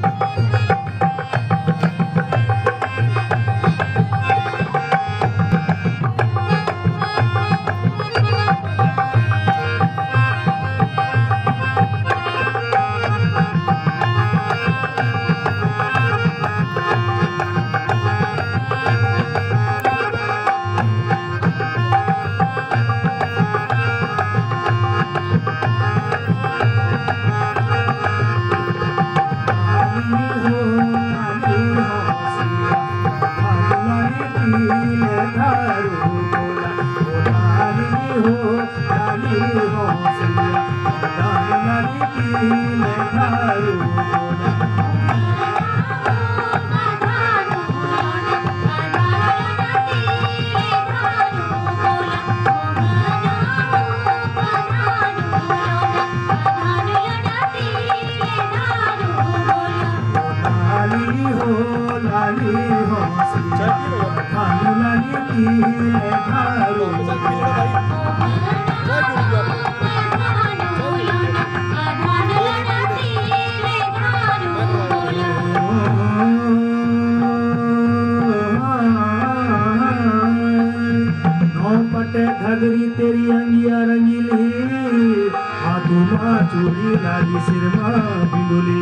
घगरी तेरी अंगिया रंगीली हाथों माँ चूड़ी लागी सिर माँ बिंदुली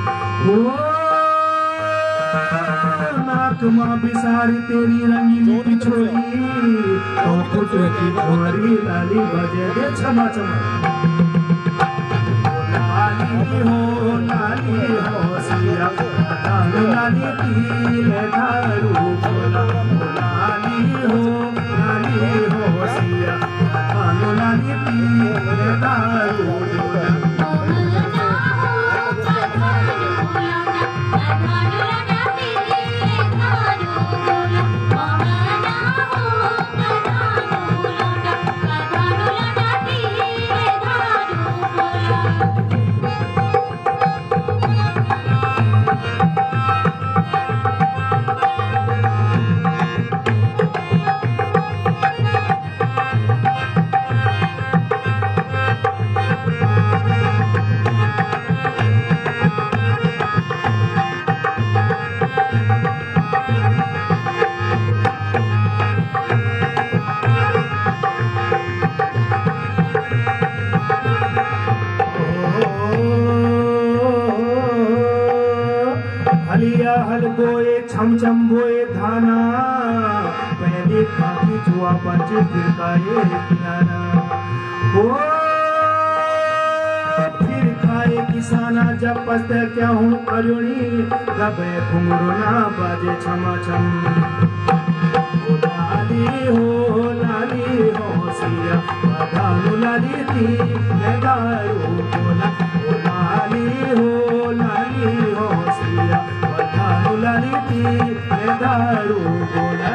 नाक माँ बिसारी तेरी रंगीली पिछोली तो कुटो की घोरी लाली बजे दे छमा छमा लाली हो सिया लाली पीले धारू बोला लाली हो सिया लाली पीले धारू बोला हल बोए छम छम बोए धाना पहले खाती जुआ पंच फिर किनारा हो फिर खाए किसाना जब पस्ते क्या हूँ करुणी गबे घुंगरू ना बाजे छमा छम लाली हो सिया धानु लाली थी लगारू बोला लाली हो सिया लाली थी दारू बोला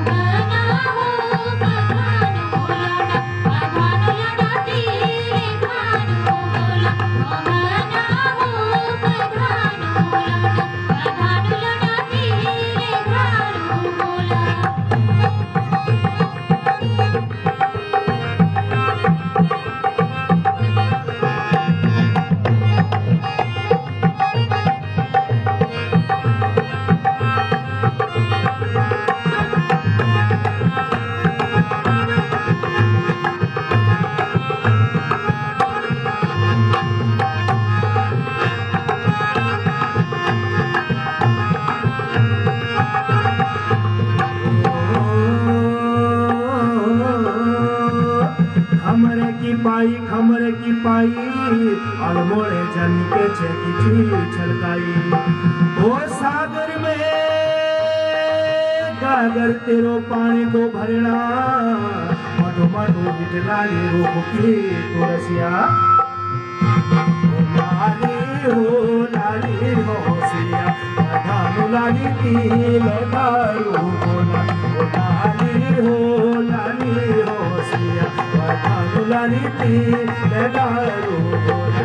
खमरे की पाई अड़मोड़े जन के छेकी छलकाई ओ सागर में गागर तेरो पानी को भरना मटो मटो बिटलाली रूप की तुलसिया लाली हो सिया धानु लाली की लगारू बोला लाली हो सिया धानु लाली की लगारू बोला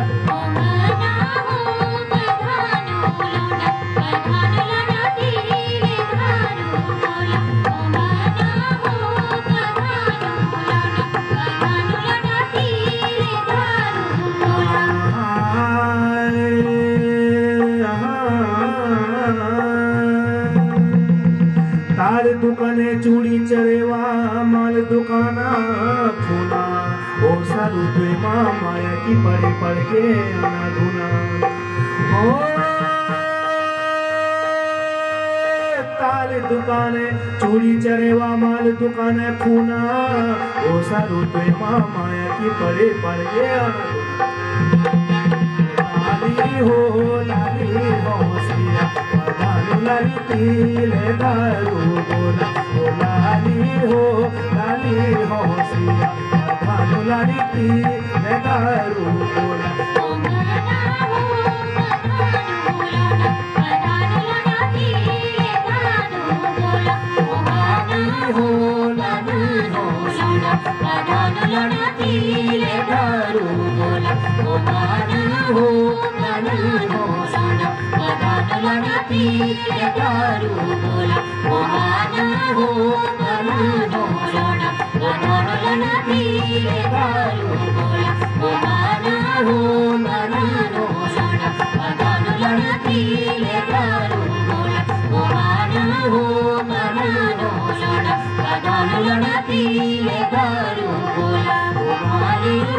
दुकाने चूड़ी चरेवा माल दुकाना खूना ओ सारू तुए माया की पड़े पड़ के आना धुना ओ ताल दुकाने चूड़ी चरेवा माल दुकाने खूना ओ सारू तुए माया की पड़े पड़ के आना लाली हो सिया पधानु लाली तिले दारू बोला ओ लाली हो सिया पधानु लाली तिले दारू बोला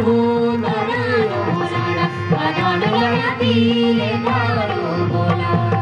Bola